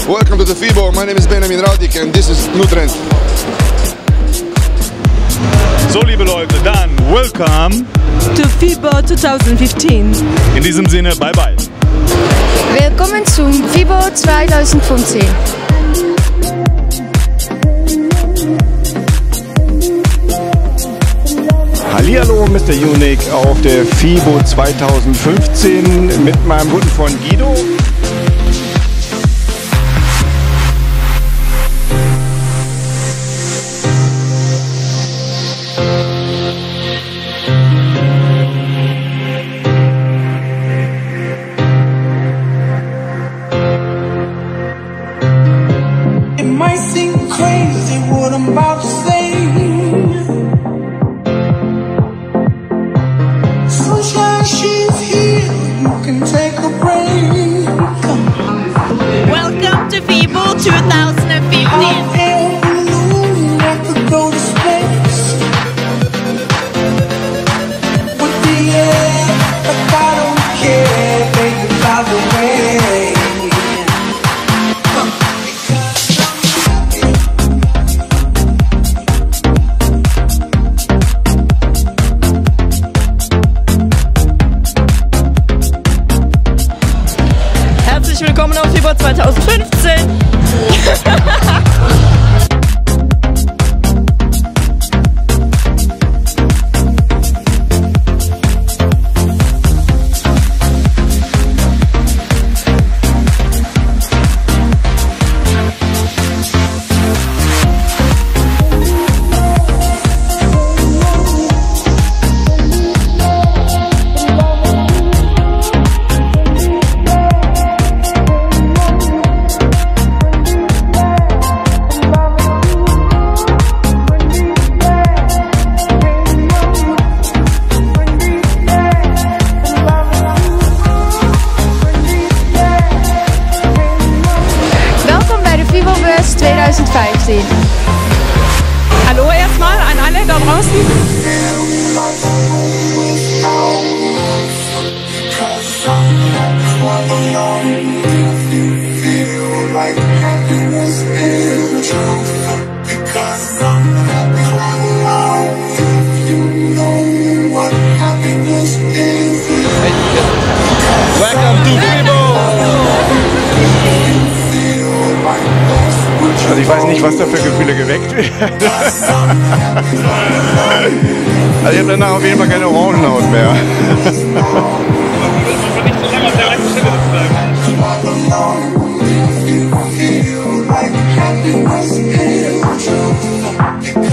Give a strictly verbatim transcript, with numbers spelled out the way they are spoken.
Welcome to the FIBO. My name is Benjamin Radik and this is Nutrend. So, liebe Leute, dann welcome to FIBO zwanzig fünfzehn. In diesem Sinne, bye bye. Willkommen zum FIBO zwanzig fünfzehn. Hallihallo, Mister Unique auf der FIBO zwanzig fünfzehn mit meinem guten Freund Guido. It might seem crazy what I'm about to say. Sunshine, she's here. You can take a break. Welcome to FIBO twenty fifteen. I could go to space with the air, but I don't care. Baby, by the way. Herzlich willkommen auf FIBO zwanzig fünfzehn. zwanzig vijftien. Hallo erstmal an alle da draußen. Welcome to FIBO. Also ich weiß nicht, was da für Gefühle geweckt werden. Also ich habe danach auf jeden Fall keine Orangenhaut mehr. Like happiness is true.